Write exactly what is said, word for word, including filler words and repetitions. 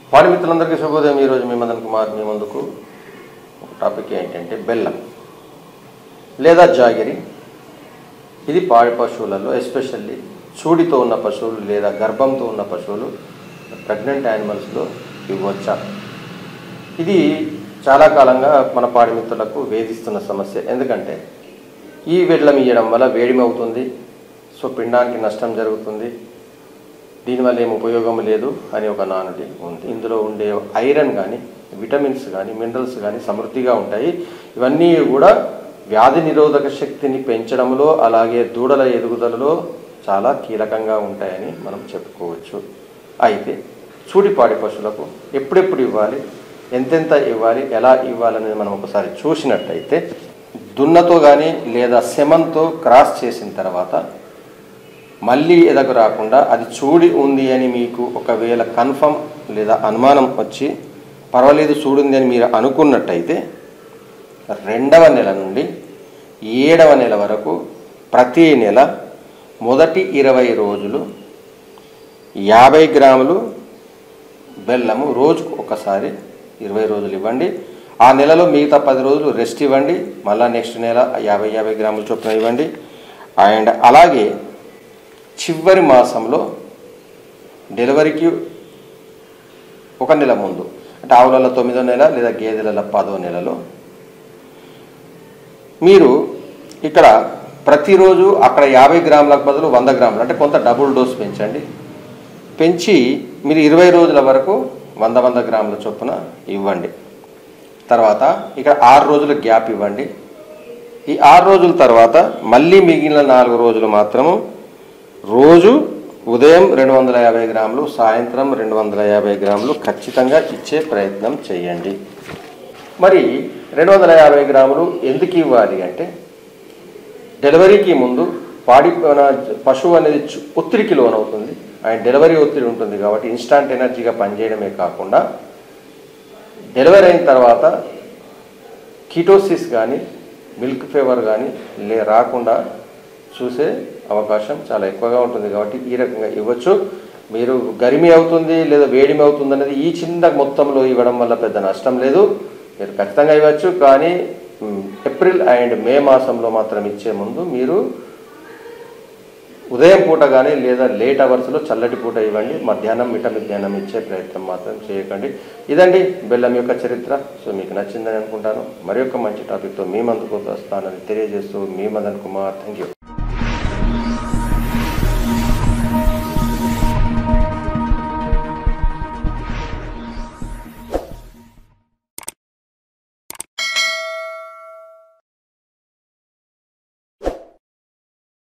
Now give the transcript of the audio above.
పాడి మిత్రులందరికీ శుభోదయం। ఈరోజు మీ మదన్ కుమార్ మీ ముందుకు టాపిక్ ఏంటంటే బెల్లం లేదా జాగిరి। ఇది పాడి పశువులలో ఎస్పెషల్లీ చూడితో ఉన్న పశువులు లేదా గర్భంతో ఉన్న పశువులు ప్రెగ్నెంట్ యానిమల్స్లో ఇవ్వచ్చా? ఇది చాలా కాలంగా మన పాడి మిత్రులకు వేధిస్తున్న సమస్య। ఎందుకంటే ఈ బెల్లం ఇవ్వడం వల్ల వేడిమి అవుతుంది, సో పిండానికి నష్టం జరుగుతుంది, దీనివల్ల ఏం ఉపయోగం లేదు అని ఒక నానుడి ఉంది। ఇందులో ఉండే ఐరన్ కానీ విటమిన్స్ కానీ మినరల్స్ కానీ సమృద్ధిగా ఉంటాయి। ఇవన్నీ కూడా వ్యాధి నిరోధక శక్తిని పెంచడంలో అలాగే దూడల ఎదుగుదలలో చాలా కీలకంగా ఉంటాయని మనం చెప్పుకోవచ్చు। అయితే చూడిపాడి పశువులకు ఎప్పుడెప్పుడు ఇవ్వాలి, ఎంతెంత ఇవ్వాలి, ఎలా ఇవ్వాలనేది మనం ఒకసారి చూసినట్టయితే దున్నతో కానీ లేదా సెమంతో క్రాస్ చేసిన తర్వాత మళ్ళీ ఎదకు రాకుండా అది చూడి ఉంది అని మీకు ఒకవేళ కన్ఫర్మ్ లేదా అనుమానం వచ్చి పర్వాలేదు చూడుంది అని మీరు అనుకున్నట్టయితే రెండవ నెల నుండి ఏడవ నెల వరకు ప్రతి నెల మొదటి ఇరవై రోజులు యాభై గ్రాములు బెల్లము రోజుకు ఒకసారి ఇరవై రోజులు ఇవ్వండి। ఆ నెలలో మిగతా పది రోజులు రెస్ట్ ఇవ్వండి, మళ్ళీ నెక్స్ట్ నెల యాభై యాభై గ్రాముల చొప్పున ఇవ్వండి। అండ్ అలాగే చివరి మాసంలో డెలివరీకి ఒక నెల ముందు అంటే ఆవులలో తొమ్మిదో నెల లేదా గేదెల పదో నెలలో మీరు ఇక్కడ ప్రతిరోజు అక్కడ యాభై గ్రాములకు బదులు వంద గ్రాములు అంటే కొంత డబుల్ డోస్ పెంచండి। పెంచి మీరు ఇరవై రోజుల వరకు వంద వంద గ్రాముల చొప్పున ఇవ్వండి। తర్వాత ఇక్కడ ఆరు రోజుల గ్యాప్ ఇవ్వండి। ఈ ఆరు రోజుల తర్వాత మళ్ళీ మిగిలిన నాలుగు రోజులు మాత్రము రోజు ఉదయం రెండు వందల యాభై గ్రాములు సాయంత్రం రెండు వందల యాభై గ్రాములు ఖచ్చితంగా ఇచ్చే ప్రయత్నం చేయండి। మరి రెండు వందల యాభై గ్రాములు ఎందుకు ఇవ్వాలి అంటే డెలివరీకి ముందు పాడి పశువు అనేది ఒత్తిడికి లోనవుతుంది, అండ్ డెలివరీ ఒత్తిడి ఉంటుంది కాబట్టి ఇన్స్టాంట్ ఎనర్జీగా పనిచేయడమే కాకుండా డెలివరీ అయిన తర్వాత కీటోసిస్ కానీ మిల్క్ ఫీవర్ కానీ లే రాకుండా చూసే అవకాశం చాలా ఎక్కువగా ఉంటుంది కాబట్టి ఈ రకంగా ఇవ్వచ్చు। మీరు గరిమి అవుతుంది లేదా వేడిమి అవుతుంది అనేది ఈ చిన్న మొత్తంలో ఇవ్వడం వల్ల పెద్ద నష్టం లేదు, మీరు ఖచ్చితంగా ఇవ్వచ్చు। కానీ ఏప్రిల్ అండ్ మే మాసంలో మాత్రం ఇచ్చే ముందు మీరు ఉదయం పూట కానీ లేదా లేట్ అవర్స్లో చల్లటి పూట ఇవ్వండి, మధ్యాహ్నం మిట్ట మధ్యాహ్నం ఇచ్చే ప్రయత్నం మాత్రం చేయకండి। ఇదండి బెల్లం యొక్క చరిత్ర। సో మీకు నచ్చిందని అనుకుంటాను। మరి యొక్క మంచి టాపిక్తో మీ ముందుకు వస్తానని తెలియజేస్తూ మీ మదన్ కుమార్, థ్యాంక్ యూ।